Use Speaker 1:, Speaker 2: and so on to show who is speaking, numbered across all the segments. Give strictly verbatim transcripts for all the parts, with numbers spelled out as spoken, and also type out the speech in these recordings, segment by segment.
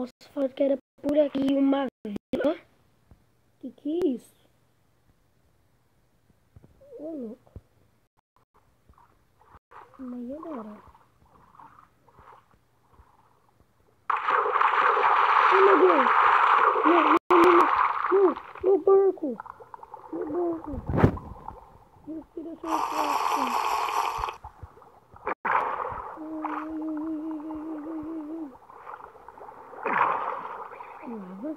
Speaker 1: Nossa, falando que era por aqui uma vila. Que que é isso? Ô, louco. Meia hora. Oh, meu Deus. Não, não, não, não. Meu barco. Meu barco. Respiração forte. Lava.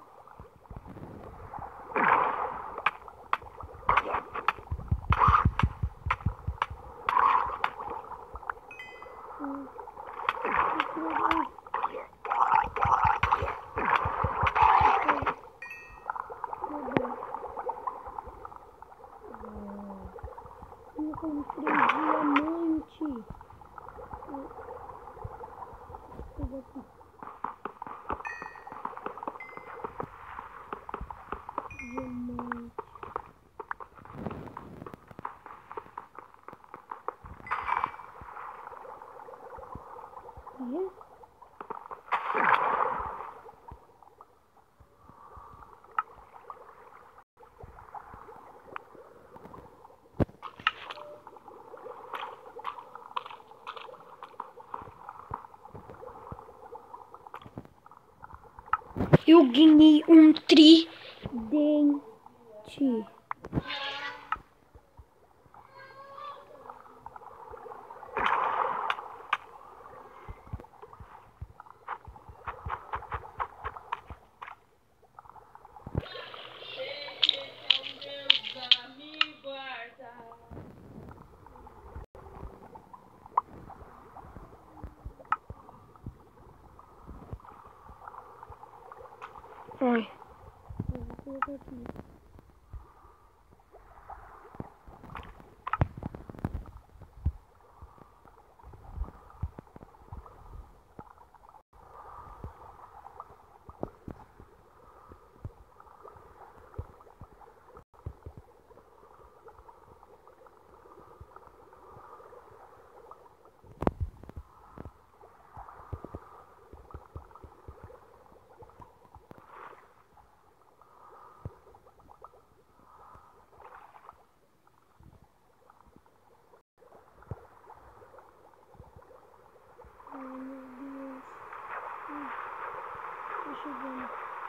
Speaker 1: Eu encontrei diamante. Pega aqui. Diamante. Yes. Eu ganhei um tridente. Ai. Eu vou colocar aqui. Ai, meu Deus. Hum, tô chegando.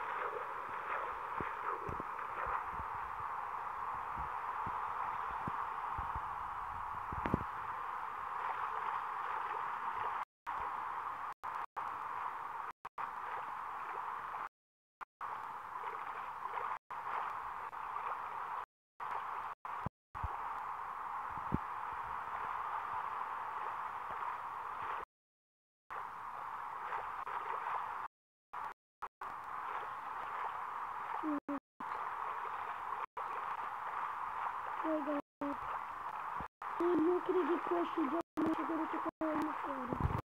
Speaker 1: Ai, galera. Eu não acredito que eu achei diamante. Agora eu tô caindo fora.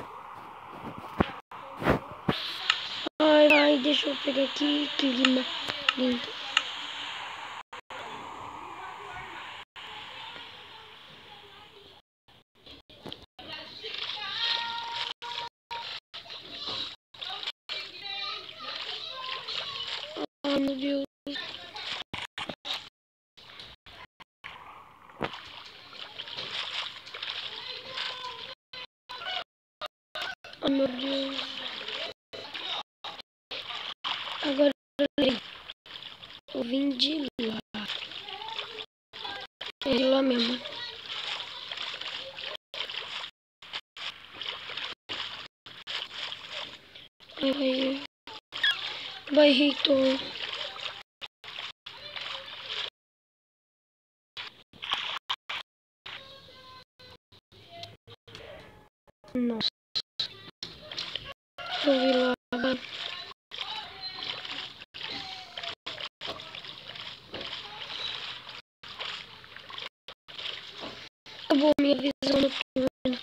Speaker 1: Ai, ai, deixa eu pegar aqui. Clima limpo. Ai, meu Deus. Ai, meu Deus. Agora eu vim de lá. É de lá mesmo. Ai, vai. Vai, reitor. Nossa. Eu vi lá. Acabou minha visão noturna.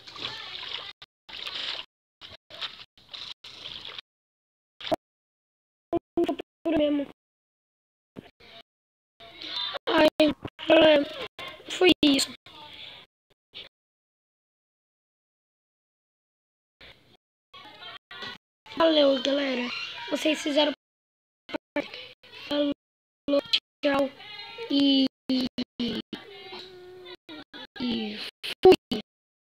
Speaker 1: Por mesmo. Ai, é, foi isso. Valeu, galera. Vocês fizeram parte. Falou, tchau. E. E. Fui.